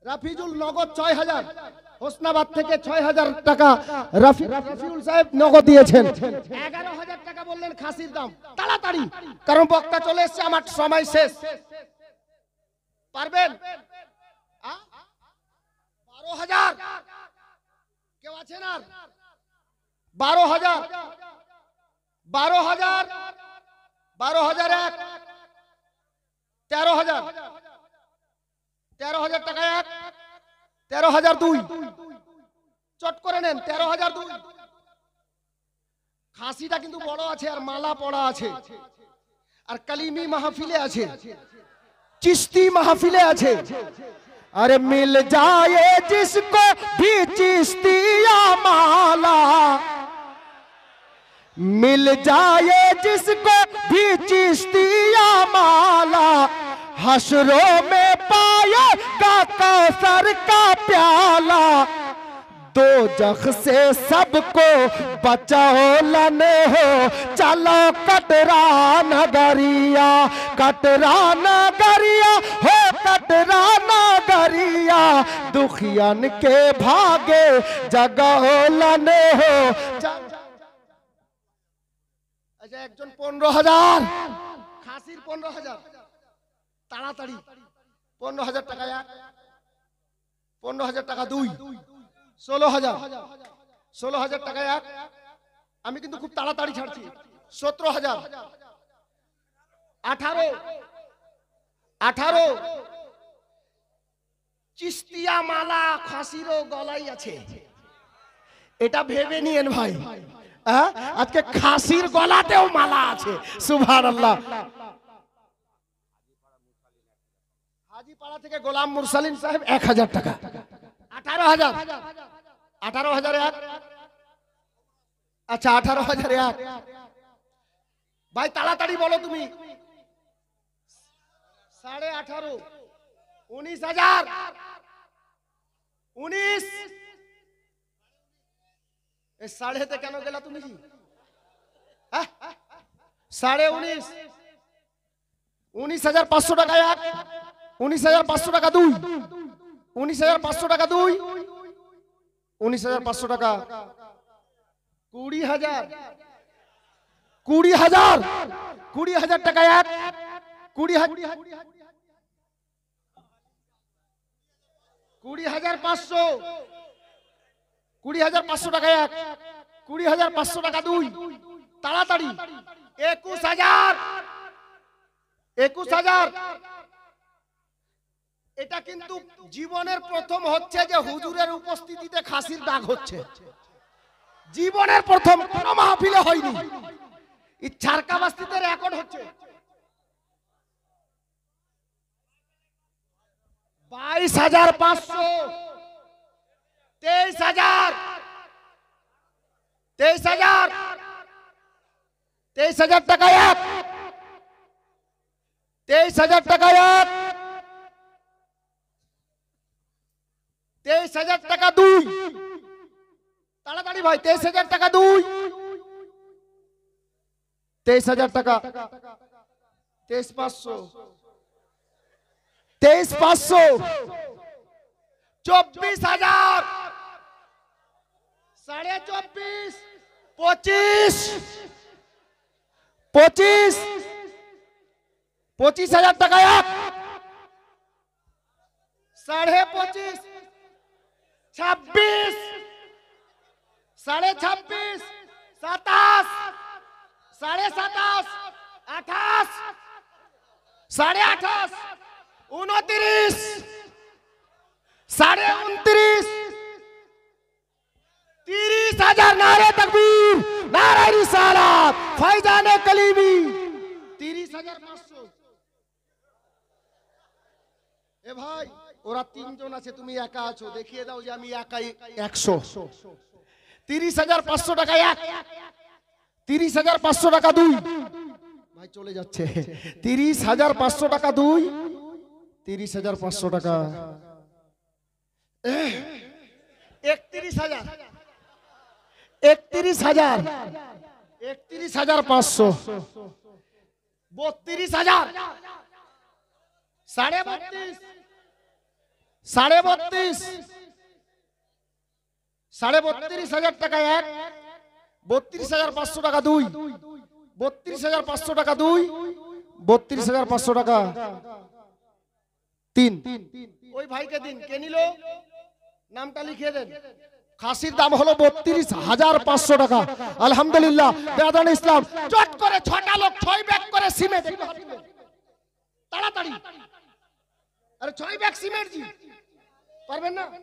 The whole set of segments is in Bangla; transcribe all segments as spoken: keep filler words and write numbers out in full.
রাফিজুল নগদ ছয় হাজার, হোসনাবাদ থেকে ছয় হাজার টাকা রাফিউল সাহেব নগদ দিয়েছেন। এগারো হাজার টাকা বললেন খাসির দাম। তাড়াতাড়ি, কারণ বক্তা চলে এসছে, আমার সময় শেষ। পারবেন? বারো হাজার কেউ আছেন আর? বারো হাজার, বারো হাজার, বারো হাজার এক, তেরো হাজার, তেরো হাজার টাকা এক, তেরো হাজার দুই, চট করে নেন, তেরো হাজার দুই। খাসিটা কিন্তু বড় আছে আর মালা পড়া আছে, আর কালিমি মাহফিলে আছে, চিস্তি মাহফিলে আছে। अरे मिल जाए जिसको भी चिश्तिया माला, मिल जाए जिसको भी चिश्तिया माला, हशरों में पाएगा कौसर का प्याला। दो जख से सबको बचाओ लने हो, चलो कटरा नगरिया, कटरा नगरिया हो, कटरा नगरिया, दुखियन के भागे जगाओ लने हो। अच्छा, একজন পনেরো হাজার, খাসির পনেরো হাজার, তাড়াতাড়ি পনেরো হাজার টাকা এক, পনেরো হাজার টাকা দুই, ষোলো হাজার, ষোলো হাজার টাকা এক, আমি কিন্তু খুব তাড়াতাড়ি ছাড়ছি। সতেরো হাজার, আঠারো, আঠারো, চিস্তিয়া মালা খাসিরও গলাই আছে, এটা ভেবে নিয়েন ভাই। আজকে খাসির গলাতেও মালা আছে, সুবহানাল্লাহ। হাজিপাড়া থেকে গোলাম মুরসালিন সাহেব এক হাজার টাকা, আঠারো হাজার, আঠারো হাজার এক, আচ্ছা আঠারো হাজার এক। ভাই তাড়াতাড়ি বলো তুমি। সাড়ে আঠারো, উনিশ হাজার, উনিশ, সাড়েতে কেন গেলা তুমি? সাড়ে উনিশ, উনিশ হাজার পাঁচশো টাকা এক, উনিশ হাজার পাঁচশো টাকা দুই, উনিশ হাজার পাঁচশো টাকা দুই, উনিশ হাজার পাঁচশো টাকা, কুড়ি হাজার, কুড়ি হাজার, কুড়ি হাজার টাকা এক, কুড়ি হাজার, কুড়ি হাজার পাঁচশো, কুড়ি হাজার পাঁচশো টাকা এক, কুড়ি হাজার পাঁচশো টাকা দুই, তাড়াতাড়ি একুশ হাজার, একুশ হাজার। এটা কিন্তু জীবনের প্রথম হচ্ছে যে হুজুরের উপস্থিতিতে খাসির ডাক হচ্ছে, জীবনের প্রথম, কোন মাহফিলে হয়নি। ইচ্ছারকা বাস্তিতে রেকর্ড হচ্ছে। বাইশ হাজার পাঁচশো, তেইশ হাজার, তেইশ হাজার, তেইশ হাজার টাকা এক, তেইশ হাজার টাকা এক, তেইশ হাজার টাকা দুই, তাড়াতাড়ি ভাই, তেইশ হাজার টাকা দুই, তেইশ হাজার টাকা, তেইশ পাঁচশো, তেইশ পাঁচশো, চব্বিশ হাজার, সাড়ে চব্বিশ, পঁচিশ, পঁচিশ, পঁচিশ হাজার টাকা এক, সাড়ে পঁচিশ, ছাব্বিশ, সাড়ে ছাব্বিশ, সাতাশ, সাড়ে সাতাশ, আঠাশ, সাড়ে আঠাশ, উনত্রিশ, সাড়ে উনত্রিশ, তিরিশ হাজার। নারে তাকবীর, নারে রিসালাত, ফাইজানে কলিমি, তিরিশ হাজার পাঁচশো। এ ভাই, ওরা তিনজন আছে, তুমি একা আছো, দেখিয়ে দাও যে আমি একাই একশো। তিরিশ হাজার পাঁচশো টাকা এক, তিরিশ হাজার পাঁচশো টাকা দুই, ভাই চলে যাচ্ছে। তিরিশ হাজার পাঁচশো টাকা দুই, তিরিশ হাজার পাঁচশো টাকা, একত্রিশ হাজার, একত্রিশ হাজার, একত্রিশ হাজার পাঁচশো, বত্রিশ হাজার, সাড়ে বত্রিশ, সাড়ে বত্রিশ সাড়ে বত্রিশ হাজার টাকা এক, বত্রিশ হাজার পাঁচশো টাকা দুই, বত্রিশ হাজার পাঁচশো টাকা দুই, বত্রিশ হাজার পাঁচশো টাকা তিন। ওই ভাইকে দিন, কে নিল নামটা লিখিয়ে দেন। খাসির দাম হলো বত্রিশ হাজার পাঁচশো টাকা। আলহামদুলিল্লাহ বেয়াদান ইসলাম চট করে ছটা লোক ছয় ব্যাগ করে সিমেন্ট, তাড়াতাড়ি, আরে ছয় ব্যাগ সিমেন্ট জি পারবেন না?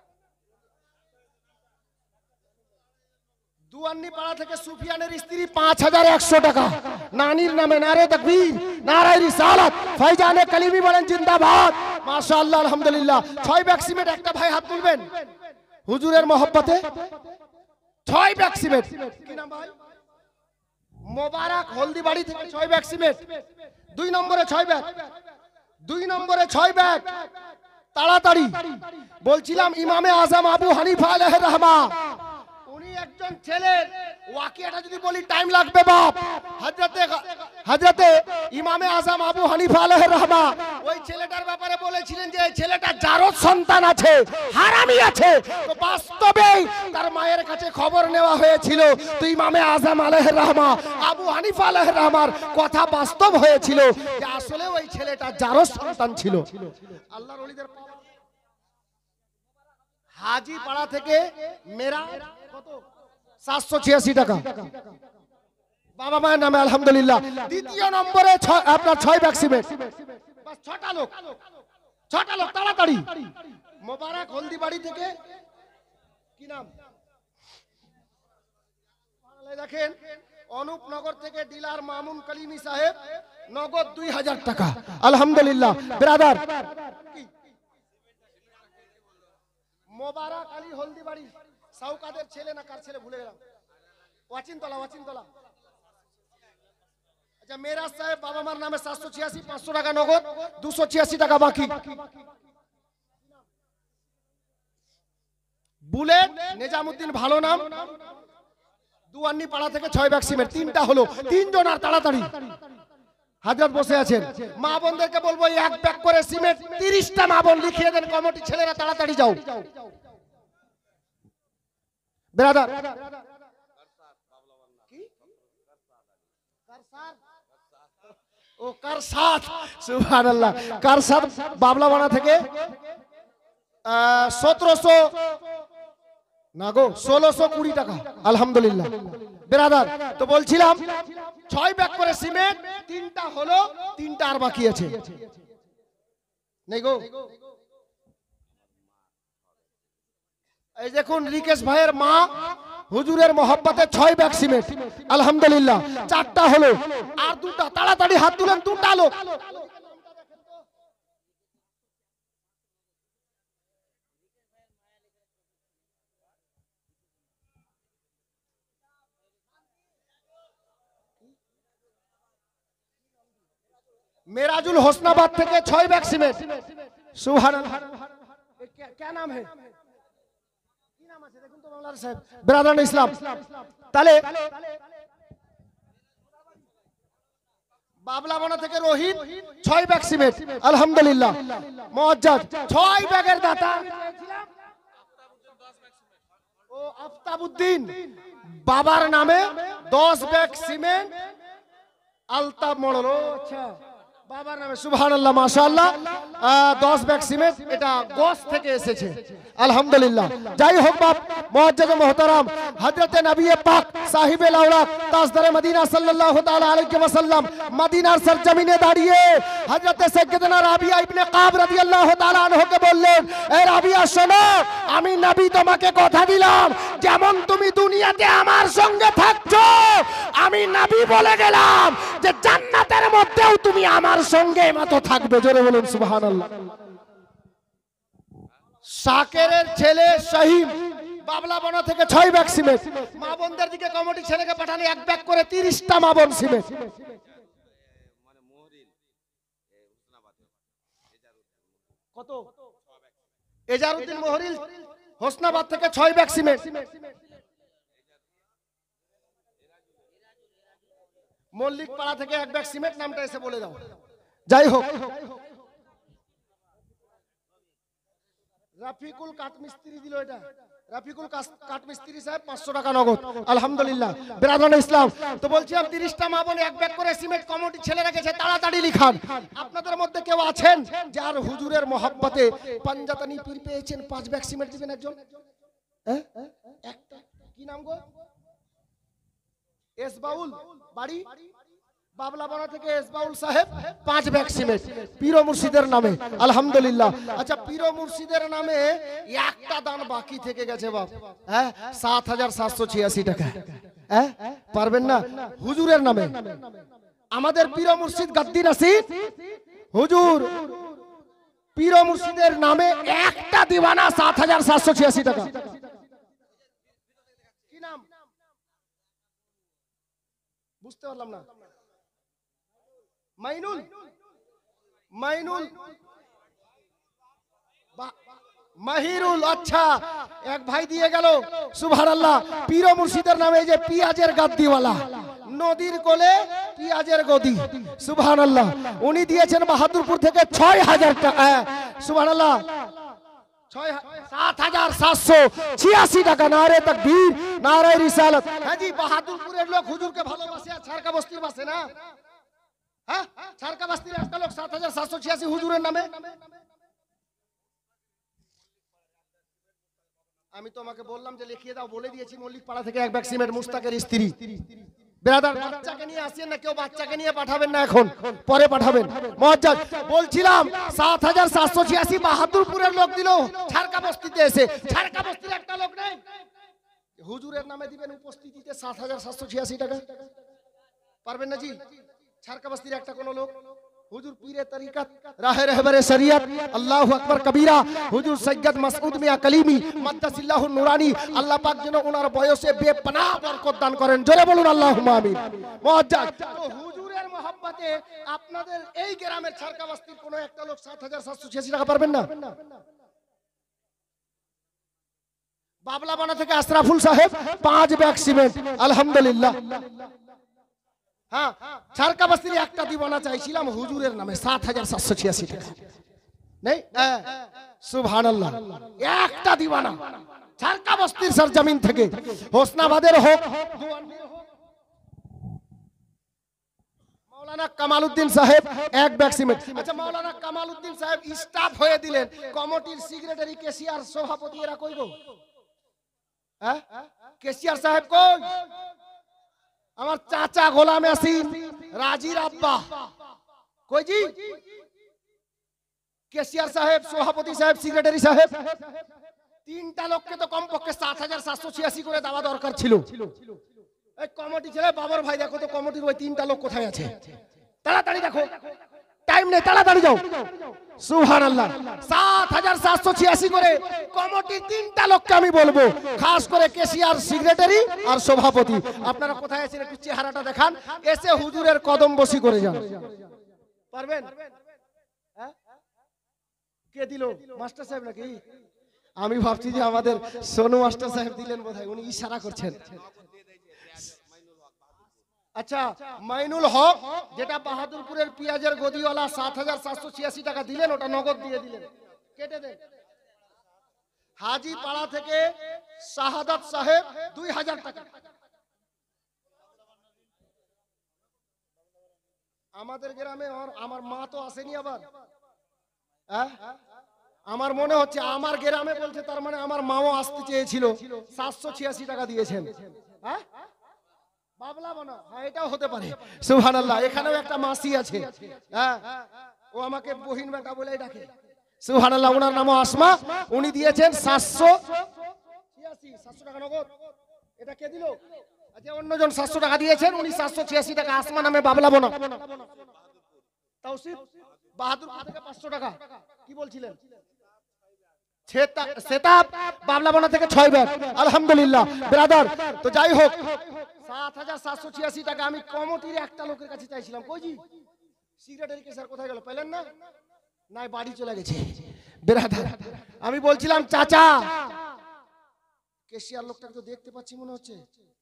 দুয়ান্নি পাড়া থেকে সুফিয়ানের স্ত্রী পাঁচ হাজার একশো টাকা নানির নামে। নারে তাকবীর, নারায়ে রিসালাত, ফাইজানে কালিমি বলেন জিন্দাবাদ, মাশাআল্লাহ আলহামদুলিল্লাহ। ছয় ব্যাগ সিমেন্ট, একটা ভাই হাত তুলবেন হুজুরের মহব্বতে। ছয় ব্যাগ সিমেন্ট, কি নাম ভাই? মোবারক হলদিবাড়ি থেকে ছয় ব্যাগ সিমেন্ট। দুই নম্বরে ছয় ব্যাগ, দুই নম্বরে ছয় ব্যাগ তাড়াতাড়ি। বলছিলাম ইমামে আজম আবু হানিফা আলাইহির রাহমা, উনি একজন ছেলে, ওয়াকিয়াটা যদি বলি টাইম লাগবে বাপ। হযরতে হযরতে ইমামে আজম আবু হানিফা আলাইহির রাহমা ওই ছেলেটার ব্যাপারে বলেছিলেন যে এই ছেলেটা জারদ সন্তান আছে, হারামি আছে। তো বাস্তবেই তার মায়ের কাছে খবর নেওয়া হয়েছিল, তো ইমামে আজম আলাইহির রাহমা আবু হানিফা আলাইহির রাহমার কথা বাস্তব হয়েছিল যে আসলে ওই ছেলেটা জারদ সন্তান ছিল। আল্লাহর ওলিদের হাজি পাড়া থেকে মেরা কত সাতশো ছিয়াশি টাকা বাবা মায়ের নামে আলহামদুলিল্লাহ। দ্বিতীয় নম্বরে আপনার ছয় ব্যাগ সিমেন্ট, বাস ছটা লোক, ছটা লোক তাড়াতাড়ি। মোবারক হলদিবাড়ি থেকে কি নাম দেখেন, অনুপনগর থেকে ডিলার মামুন কালিমি সাহেব নগদ দুই হাজার টাকা আলহামদুলিল্লাহ। ব্রাদার মোবারক আলী হলদিবাড়ি সাউকাদের ছেলে না কার ছেলে ভুলে গেলাম, ওয়াচিনতলা, ওয়াচিনতলা। আচ্ছা মেরাজ সাহেব বাবা মার নামে সাতশো ছিয়াশি, পাঁচশো টাকা নগদ, দুশো ছিয়াশি টাকা বাকি। বুলেট নিজামুদ্দিন ভালো নাম, দুয়ান্নি পাড়া থেকে ছয় ব্যাগ সিমেন্ট। তিনটা হলো, তিনজন আর তাড়াতাড়ি হাজরত বসে আছেন। মা বোনদেরকে বলবো এক ব্যাগ করে সিমেন্ট তিরিশটা মা বোন লিখিয়ে দেন, কমিটি ছেলেরা তাড়াতাড়ি যাও। ব্রাদার ও কারসাদ, সুবহানাল্লাহ, কারসাদ বাবলাবাড়া থেকে সতেরোশো না গো ষোলোশো কুড়ি টাকা আলহামদুলিল্লাহ। ব্রাদার তো বলছিলাম ছয় ব্যাগ করে সিমেন্ট, তিনটা হলো, তিনটা আর বাকি আছে নেই গো। এই দেখুন রিকেশ ভাইয়ের মা হুজুরের মহব্বতে ছয় ব্যাগ সিমেন্ট আলহামদুলিল্লাহ। চারটা হলো আর দুটা, তাড়াতাড়ি হাত তুলেন, দুটা লোক। मेराजुल होसनाबाद থেকে ছয় ব্যাগ সিমেন্ট সুবহানাল্লাহ। क्या नाम है, কি নাম আছে দেখুন তো মাওলানা সাহেব, ব্রাদার ইসলাম। তাহলে বাবলাবানা থেকে রোহিত ছয় ব্যাগ সিমেন্ট আলহামদুলিল্লাহ। মুআজ্জাজ ছয় ব্যাগের দাতা ও আফতাবউদ্দিন বাবার নামে দশ ব্যাগ সিমেন্ট আলতাব মডেল। ও আচ্ছা বাবার নামে সুবহানাল্লাহ মাশাআল্লাহ। দশ ব্যাগ সিমেন্ট, এটা গোস থেকে এসেছে আলহামদুলিল্লাহ। যাই হোক বাপ মুআজ্জাজ মুহতারাম, হযরতে নবী পাক সাহিবে লাওলাক তাজদারে মদিনা সাল্লাল্লাহু তাআলা আলাইহি ওয়াসাল্লাম মদিনার সরজমিনে দাঁড়িয়ে হযরতে সাইয়্যিদানা রাবিয়া ইবনে কাব রাদিয়াল্লাহু তাআলা আনহুকে বললেন, এ রাবিয়া শোনো, আমি নবী তোমাকে কথা দিলাম যেমন তুমি দুনিয়াতে আমার সঙ্গে থাকছো, আমি নবী বলে গেলাম যে জান্নাতের মধ্যেও তুমি আমার সঙ্গে মতো থাকবে। জোরে বলুন সুবহানাল্লাহ। শাকেরের ছেলে শাহিম বাবলাবানা থেকে ছয় ব্যাগ সিমেন্ট। মা বোনদের দিকে কমিটি ছেলেকে পাঠানি এক ব্যাগ করে তিরিশটা মা বোন সিমেন্ট। কত? এজারউদ্দিন মোহরিল হোসনাবাদ থেকে ছয় ব্যাগ সিমেন্ট। মল্লিক পাড়া থেকে এক ব্যাগ সিমেন্ট, নামটা এসে বলে দাও। যাই হোক রাফিকুল কাঠমিস্ত্রি দিল এটা। রাফিকুল কাঠমিস্ত্রি সাহেব পাঁচশো টাকা নগদ, আলহামদুলিল্লাহ। বেরাদান ইসলাম, তো বলছিলাম তিরিশটা মা বোন এক ব্যাগ করে সিমেন্ট কমিটি ছেলে রেখেছে, তাড়াতাড়ি লিখান। আপনাদের মধ্যে কেউ আছেন যার হুজুরের মহব্বতে পাঞ্জাতানি পীর পেয়েছেন? পাঁচ ব্যাগ সিমেন্ট দিবেন একজন। হ্যাঁ, একটা কি নাম গো? এস বাউল, বাড়ি বাবলাপাড়া থেকে এস বাউল সাহেব, পাঁচ ব্যাগ সিমেন্ট পীর মুর্শিদের নামে, আলহামদুলিল্লাহ। আচ্ছা, পীর মুর্শিদের নামে একটা দান বাকি থেকে গেছে বাপ, হ্যাঁ, সাত হাজার সাতশো ছিয়াশি টাকা। হ্যাঁ, পারবেন না? হুজুরের নামে আমাদের পীর মুর্শিদ গাদ্দি নাসির হুজুর, পীর মুর্শিদের নামে একটা দিওয়ানা সাত হাজার সাতশো ছিয়াশি টাকা। কি নাম? বুঝতে পারলাম না। মাইনুল, মাইনুল মাহিরুল, আচ্ছা এক ভাই দিয়ে গেল, সুবহানাল্লাহ। পীর মুর্শিদের নামে যে পিয়াজের গাদ্দিওয়ালা, নদীর কোলে পিয়াজের গদি, সুবহানাল্লাহ, উনি দিয়েছেন বাহাদুরপুর থেকে ছয় হাজার টাকা, সুবহানাল্লাহ, সাত হাজার সাতশো ছিয়াশি টাকা। নারে তাকবীর, নারে রিসালাত। হ্যাঁ জি, বাহাদুরপুরের লোক হুজুরকে ভালোবাসে, আর ছারকা বস্তির বাসে না। হ্যাঁ, ছারকা বস্তির একটা লোক সাত হাজার সাতশো ছিয়াশি হুজুরের নামে। আমি তোমাকে বললাম যে লিখিয়ে দাও, বলে দিয়েছি মল্লিক পাড়া থেকে এক ব্যাগ সিমেন্ট, মুস্তাকের স্ত্রী। বেরাদার, বাচ্চাকে নিয়ে আসেন না কেউ, বাচ্চাকে নিয়ে পাঠাবেন না এখন, পরে পাঠাবেন। মুআজ্জাজ, বলছিলাম সাত হাজার সাতশো ছিয়াশি বাহাদুরপুরের লোক দিল ছারকা বস্তিতে এসে। ছারকা বস্তির একটা লোক নেই, হুজুরের নামে দিবেন উপস্থিতিতে সাত হাজার সাতশো ছিয়াশি টাকা। পারবেন না জি? ছারকা বস্তির একটা কোন লোক, হুজুর পীরে তরিকত, রাহে রহবরে শরিয়ত, আল্লাহু আকবার কবীরা, হুজুর সৈয়দ মাসউদ মিয়া কলিমি মাদ্দাসিল্লাহু নুরানি, আল্লাহ পাক যেন ওনার বয়সে বেপনাহ বরকত দান করেন, জোরে বলুন আল্লাহুম্মা আমিন। মুআজ্জাজ, তো হুজুরের মহব্বতে আপনাদের এই গ্রামের ছারকা বস্তির কোন একটা লোক সাত হাজার সাতশো ছিয়াশি টাকা পারবেন না? বাবলাপাড়া থেকে আশরাফুল সাহেব পাঁচ ব্যাগ সিমেন্ট, আলহামদুলিল্লাহ। হ্যাঁ, ছারকা বস্তির একটা দিওয়ানা চাইছিলাম হুজুরের নামে, সাত হাজার সাতশো ছিয়াশি টাকা নেই। সুবহানাল্লাহ, একটা দিওয়ানা ছারকা বস্তির সরজমিন থেকে, হোসনাবাদের হোক, মাওলানা কামালউদ্দিন সাহেব এক ব্যাগ সিমেন্ট। আচ্ছা, মাওলানা কামালউদ্দিন সাহেব স্টাফ হয়ে দিলেন, কমিটির সেক্রেটারি, কেশিয়ার, সভাপতি এরা কই গো? হ্যাঁ, কেশিয়ার সাহেব কই? আমার চাচা গোলাম ইয়াসিন, রাজির আব্বা কই জি? কেশিয়ার সাহেব, সভাপতি সাহেব, সেক্রেটারি সাহেব, তিনটা লোককে তো কমপক্ষে সাত হাজার সাতশো ছিয়াশি করে দেওয়া দরকার ছিল। এই কমিটি ছেলে বাবর ভাই, দেখো তো কমিটির ওই তিনটা লোক কোথায় আছে, তাড়াতাড়ি দেখো, টাইম নেই, তাড়াতাড়ি যাও। সুবহানাল্লাহ, সাত হাজার সাতশো ছিয়াশি করে কমিটির তিনটা লোককে আমি বলবো, খাস করে কেশিয়ার, সেক্রেটারি আর সভাপতি, আপনারা কোথায় আছেন একটু চেহারাটা দেখান, এসে হুজুরের কদম বসি করে যান। পারবেন? কে দিল? মাস্টার সাহেব নাকি? আমি ভাবছি যে আমাদের সোনু মাস্টার সাহেব দিলেন বোধহয়, উনি ইশারা করছেন। আচ্ছা, মাইনুল হক, যেটা বাহাদুরপুরের পিয়াজের গদিওয়ালা, সাত হাজার সাতশো ছিয়াশি টাকা দিলেন, ওটা নগদ দিয়ে দিলেন, কেটে দেন। হাজি পাড়া থেকে শাহাদাত সাহেব দুই হাজার টাকা। আমাদের গ্রামে আমার মা তো আসেনি আবার, আমার মনে হচ্ছে আমার গ্রামে বলছে, তার মানে আমার মাও আসতে চেয়েছিল, সাতশো ছিয়াশি টাকা দিয়েছেন। হ্যাঁ, বাবলা বানা, হ্যাঁ এটাও হতে পারে। সুবহানাল্লাহ, এখানেও একটা মাসি আছে, হ্যাঁ, ও আমাকে বহিন বেটা বলে ডাকে। সুবহানাল্লাহ, ওনার নাম আসমা, উনি দিয়েছেন সাতশো ছিয়াশি, সাতশো টাকা নগদ। এটা কে দিল? আচ্ছা, অন্যজন সাতশো টাকা দিয়েছেন, উনি সাতশো ছিয়াশি টাকা, আসমা নামে বাবলা বানা। তাওসিফ বাহাদুরপুর থেকে পাঁচশো টাকা। কি বলছিলেন? সেতাব বাবলাবানা থেকে ছয় ব্যাগ, আলহামদুলিল্লাহ। ব্রাদার, তো যাই হোক, সাত হাজার সাতশো ছিয়াশি টাকা আমি কমিটির একটা লোকের কাছে চাইছিলাম, কই জি? সেক্রেটারি কে স্যার কোথায় গেল? পেলেন না? নাই, বাড়ি চলে গেছে। ব্রাদার, আমি বলছিলাম চাচা, কেশিয়ার লোকটাকে তো দেখতে পাচ্ছি মনে হচ্ছে।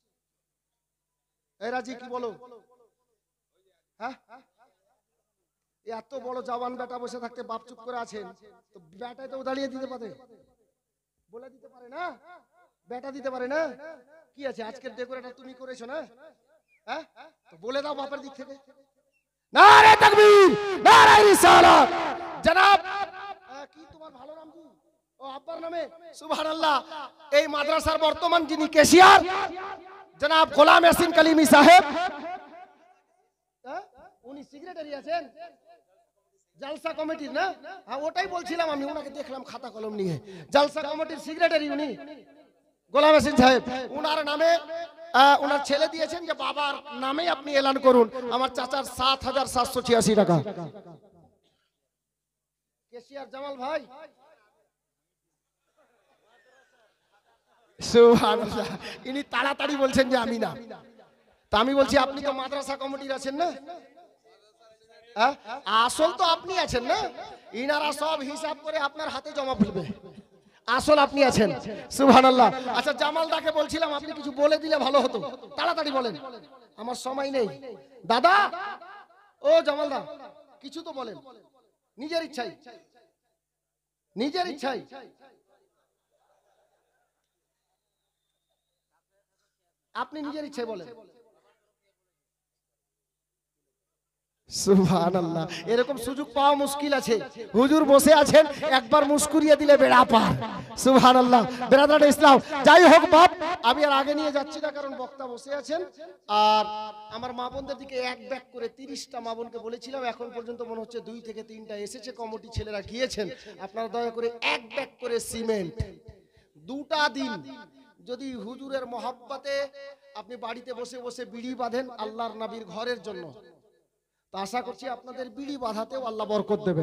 এই রাজি, কি বলো? হ্যাঁ, এত বড় জওয়ান বেটা বসে থাকতে বাপ চুপ করে আছেন, তো বেটাই তো দাঁড়িয়ে দিতে পারে, বলে দিতে পারে না, বেটা দিতে পারে না। কি আছে আজকের ডেকোরেটর তুমি করেছো না, হ্যাঁ? তো বলে দাও বাপের দিক থেকে। নারে তাকবীর, নারে রিসালাত। জনাব কি তোমার ভালো নাম কি? ও আব্বার নামে সুবহানাল্লাহ। এই মাদ্রাসার বর্তমান যিনি ক্যাশিয়ার জনাব গোলাম ইয়াসিন কালিমি সাহেব, উনি সেক্রেটারি আছেন জালসা কমিটির না? হ্যাঁ ওটাই বলছিলাম আমি, ওনাকে দেখলাম খাতা কলম নিয়ে, জালসা কমিটির সেক্রেটারি উনি গোলাম ইয়াসিন সাহেব। উনার নামে ওনার ছেলে দিয়েছেন যে বাবার নামে আপনি এলান করুন। আমার চাচার সাত হাজার সাতশো ছিয়াশি টাকা। কেশিয়ার জামাল ভাই সুবহানাল্লাহ, ইনি তাড়াতাড়ি বলছেন যে আমি না। তা আমি বলছি আপনি তো মাদ্রাসা কমিটির আছেন না, আসল তো আপনি আছেন না, ইনারা সব হিসাব করে আপনার হাতে জমা ফেলবে, আসল আপনি আছেন সুবহানাল্লাহ। আচ্ছা জামালদাকে বলছিলাম আপনি কিছু বলে দিলে ভালো হতো, তাড়াতাড়ি বলেন, আমার সময় নেই। দাদা ও জামালদা কিছু তো বলেন, নিজের ইচ্ছাই, নিজের ইচ্ছাই। আপনি নিজের ইচ্ছাই বলেন। সুবহানাল্লাহ, এরকম সুযোগ পাওয়া মুশকিল আছে। হুজুর বসে আছেন, একবার মুস্কুরিয়ে দিলে বেড়া পার। সুবহানাল্লাহ বেরাদার ইসলাম। যাই হোক বাপ, আমি আর আগে নিয়ে যাচ্ছি না, কারণ বক্তা বসে আছেন। আর আমার মা বোনদের দিকে এক ব্যাগ করে তিরিশটা মা বোনকে বলেছিলাম, এখন পর্যন্ত মনে হচ্ছে দুই থেকে তিনটা এসেছে, কমিটি ছেলেরা গিয়েছেন। আপনারা দয়া করে এক ব্যাগ করে সিমেন্ট দুটা দিন যদি হুজুরের মহব্বতে আপনি বাড়িতে বসে বসে বিড়ি বাঁধেন আল্লাহর নবীর ঘরের জন্য, তো আশা করছি আপনাদের বিড়ি বাঁধাতেও আল্লাহ বরকত দেবেন।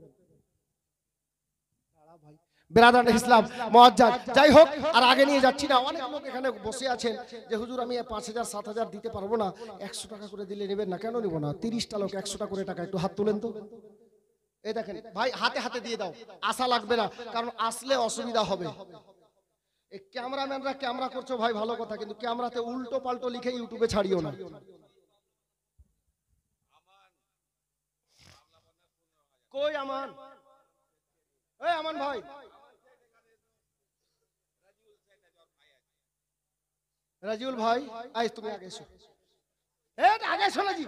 বেরাদার ইসলাম মুআজ্জাজ। যাই হোক আর আগে নিয়ে যাচ্ছি না, অনেক লোক এখানে বসে আছেন যে হুজুর আমি পাঁচ হাজার সাত হাজার দিতে পারবো না, একশো টাকা করে দিলে নেবেন না। কেন নিব না? তিরিশটা লোক একশো টাকা করে টাকা, একটু হাত তুলেন তো। এই দেখেন ভাই, হাতে হাতে দিয়ে দাও, আশা লাগবে না, কারণ আসলে অসুবিধা হবে। এই ক্যামেরাম্যানরা ক্যামেরা করছো ভাই ভালো কথা, কিন্তু ক্যামেরাতে উল্টো পাল্টো লিখে ইউটিউবে ছাড়িও না। কই আমান? এই আমান ভাই, রাজিউল ভাই আজ তুমি আগে এসো। এই আগে এসো রাজি।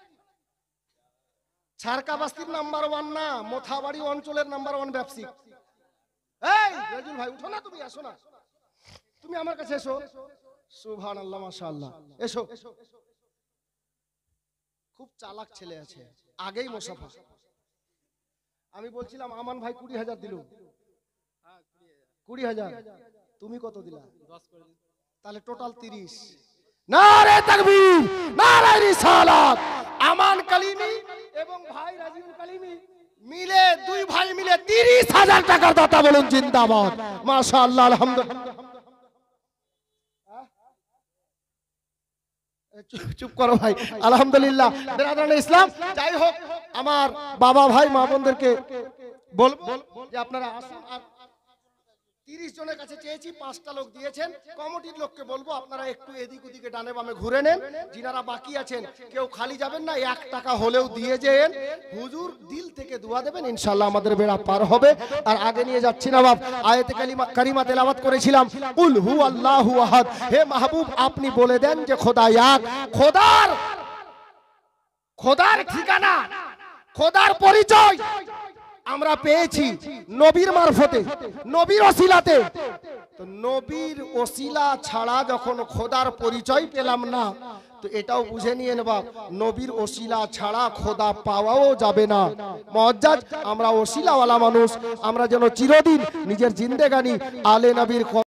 ছারকা বাস্তির নাম্বার ওয়ান না, মোথাবাড়ি অঞ্চলের নাম্বার ওয়ান ব্যবসায়িক। এই রাজিউল ভাই উঠো না, তুমি আসো না, তুমি আমার কাছে এসো। সুবহানাল্লাহ মাশাআল্লাহ, এসো। খুব চালাক ছেলে আছে, আগেই মুসাফা। আমি বলছিলাম আমান ভাই কুড়ি হাজার দিল, কুড়ি হাজার, তুমি কত দিলা? তাহলে টোটাল তিরিশ। নারে তাকবীর, নারে রিসালাত। আমান কালিমি এবং ভাই রাজিউল কালিমি মিলে দুই ভাই মিলে তিরিশ হাজার টাকার দাতা, বলুন জিন্দাবাদ। মাশাআল্লাহ আলহামদুলিল্লাহ। চুপ করো ভাই, আলহামদুলিল্লাহ বেরাদার ইসলাম। যাই হোক আমার বাবা ভাই মা বোনদেরকে বলবো যে আপনারা আসুন। আর তিরিশ জনের কাছে চেয়েছি, পাঁচটা লোক দিয়েছেন। কমিটির লোককে বলবো আপনারা একটু এদিক ওদিকে ডানে বামে ঘুরে নেন, যিনারা বাকি আছেন কেউ খালি যাবেন না, এক টাকা হলেও দিয়ে যেন, হুজুর দিল থেকে দোয়া দেবেন, ইনশাআল্লাহ আমাদের বেড়া পার হবে। আর আগে নিয়ে যাচ্ছি না বাপ, আয়াতে কালিমা কারিমা তেলাওয়াত করেছিলাম, কুল হু আল্লাহু আহাদ। হে মাহবুব আপনি বলে দেন যে খোদা এক। খোদার খোদার ঠিকানা, খোদার পরিচয় আমরা পেয়েছি নবীর মারফতে, নবীর ওসিলাতে। তো নবীর ওসিলা ছাড়া যখন খোদার পরিচয় পেলাম না, তো এটাও বুঝে নিয়ে নেবা নবীর ওসিলা ছাড়া খোদা পাওয়াও যাবে না। মুআজ্জাজ আমরা ওসিলাওয়ালা মানুষ, আমরা যেন চিরদিন নিজের জিন্দেগানি আলে নবীর